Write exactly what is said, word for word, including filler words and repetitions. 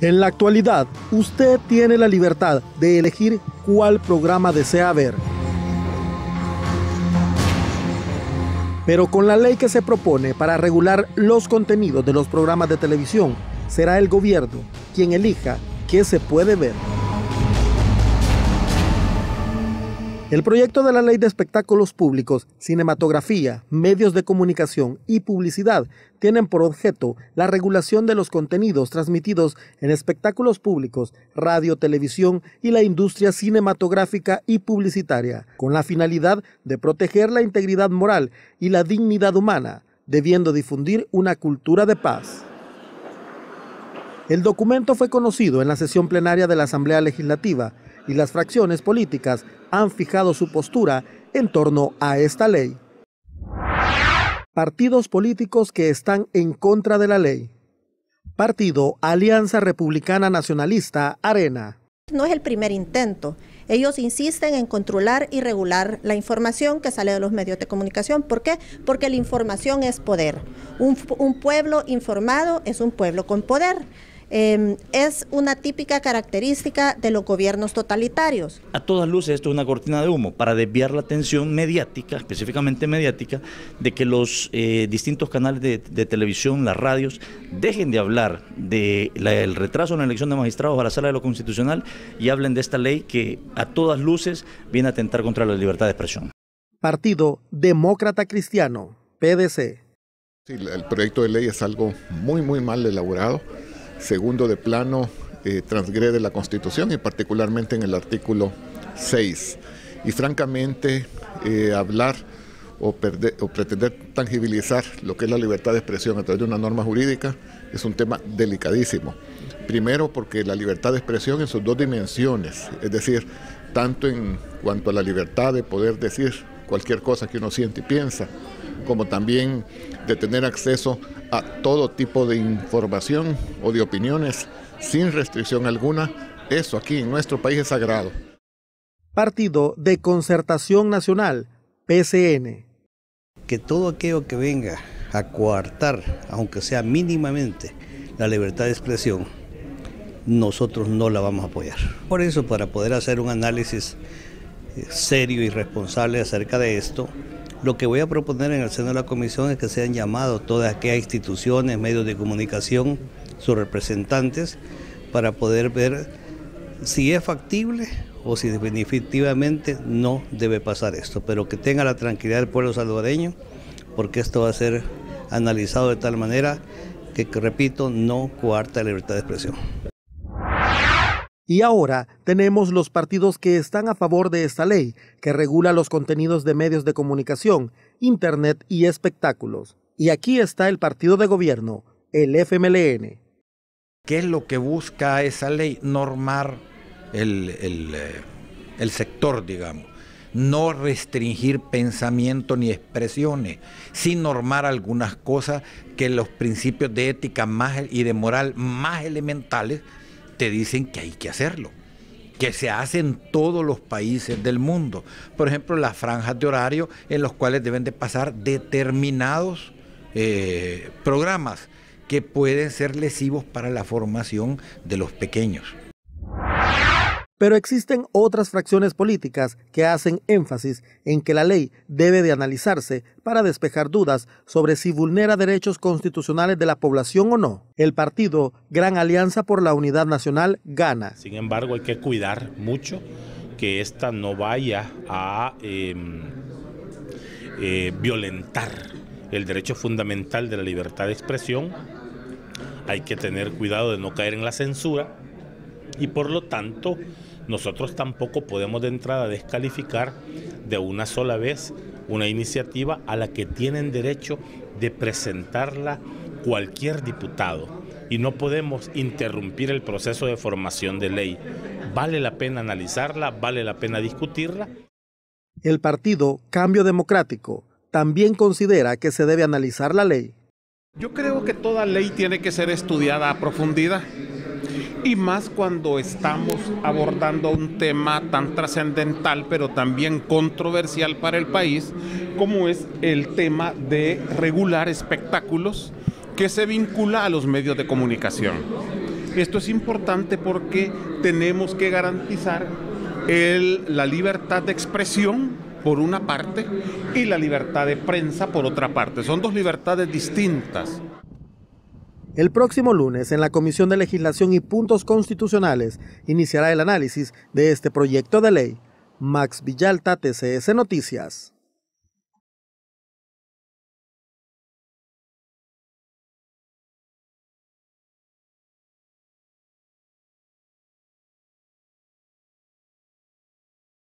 En la actualidad, usted tiene la libertad de elegir cuál programa desea ver. Pero con la ley que se propone para regular los contenidos de los programas de televisión, será el gobierno quien elija qué se puede ver. El proyecto de la Ley de Espectáculos Públicos, Cinematografía, Medios de Comunicación y Publicidad tienen por objeto la regulación de los contenidos transmitidos en espectáculos públicos, radio, televisión y la industria cinematográfica y publicitaria, con la finalidad de proteger la integridad moral y la dignidad humana, debiendo difundir una cultura de paz. El documento fue conocido en la sesión plenaria de la Asamblea Legislativa y las fracciones políticas han fijado su postura en torno a esta ley. Partidos políticos que están en contra de la ley. Partido Alianza Republicana Nacionalista, Arena. No es el primer intento. Ellos insisten en controlar y regular la información que sale de los medios de comunicación. ¿Por qué? Porque la información es poder. Un, un pueblo informado es un pueblo con poder. Eh, es una típica característica de los gobiernos totalitarios. A todas luces esto es una cortina de humo para desviar la atención mediática, específicamente mediática, de que los eh, distintos canales de, de televisión, las radios, dejen de hablar del retraso en la elección de magistrados a la Sala de lo Constitucional y hablen de esta ley que a todas luces viene a atentar contra la libertad de expresión. Partido Demócrata Cristiano, P D C. Sí, el proyecto de ley es algo muy, muy mal elaborado. Segundo, de plano, eh, transgrede la Constitución y particularmente en el artículo seis. Y francamente, eh, hablar o, perder, o pretender tangibilizar lo que es la libertad de expresión a través de una norma jurídica es un tema delicadísimo. Primero, porque la libertad de expresión en sus dos dimensiones, es decir, tanto en cuanto a la libertad de poder decir cualquier cosa que uno siente y piensa, como también de tener acceso a todo tipo de información o de opiniones sin restricción alguna. Eso aquí en nuestro país es sagrado. Partido de Concertación Nacional, P C N. Que todo aquello que venga a coartar, aunque sea mínimamente, la libertad de expresión, nosotros no la vamos a apoyar. Por eso, para poder hacer un análisis serio y responsable acerca de esto, lo que voy a proponer en el seno de la comisión es que sean llamados todas aquellas instituciones, medios de comunicación, sus representantes, para poder ver si es factible o si definitivamente no debe pasar esto, pero que tenga la tranquilidad del pueblo salvadoreño, porque esto va a ser analizado de tal manera que, que repito, no coarta la libertad de expresión. Y ahora tenemos los partidos que están a favor de esta ley, que regula los contenidos de medios de comunicación, internet y espectáculos. Y aquí está el partido de gobierno, el F M L N. ¿Qué es lo que busca esa ley? Normar el, el, el sector, digamos. No restringir pensamiento ni expresiones, sin normar algunas cosas que los principios de ética más y de moral más elementales te dicen que hay que hacerlo, que se hace en todos los países del mundo. Por ejemplo, las franjas de horario en los cuales deben de pasar determinados eh, programas que pueden ser lesivos para la formación de los pequeños. Pero existen otras fracciones políticas que hacen énfasis en que la ley debe de analizarse para despejar dudas sobre si vulnera derechos constitucionales de la población o no. El partido Gran Alianza por la Unidad Nacional gana. Sin embargo, hay que cuidar mucho que esta no vaya a eh, eh, violentar el derecho fundamental de la libertad de expresión. Hay que tener cuidado de no caer en la censura y por lo tanto nosotros tampoco podemos de entrada descalificar de una sola vez una iniciativa a la que tienen derecho de presentarla cualquier diputado y no podemos interrumpir el proceso de formación de ley. Vale la pena analizarla, vale la pena discutirla. El partido Cambio Democrático también considera que se debe analizar la ley. Yo creo que toda ley tiene que ser estudiada a profundidad. Y más cuando estamos abordando un tema tan trascendental, pero también controversial para el país, como es el tema de regular espectáculos que se vincula a los medios de comunicación. Esto es importante porque tenemos que garantizar el, la libertad de expresión por una parte y la libertad de prensa por otra parte. Son dos libertades distintas. El próximo lunes, en la Comisión de Legislación y Puntos Constitucionales, iniciará el análisis de este proyecto de ley. Max Villalta, T C S Noticias.